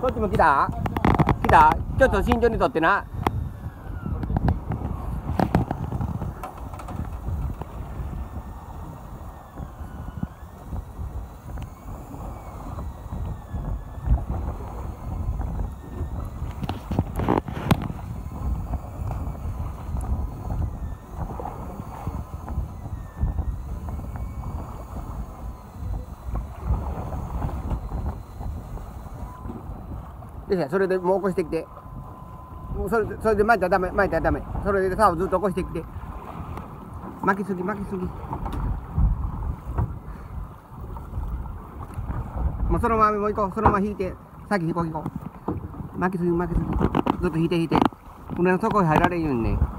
そっちも来た来た。ちょっと慎重に取ってな。それでもう起こしてきて、もうそれで巻いたらダメ、巻いたらダメ。それで竿をずっと起こしてきて、巻きすぎ巻きすぎ。もうそのままもう行こう。そのまま引いて、先引こう引こう。巻きすぎ巻きすぎ。ずっと引いて引いて。船の底に入られんようにね。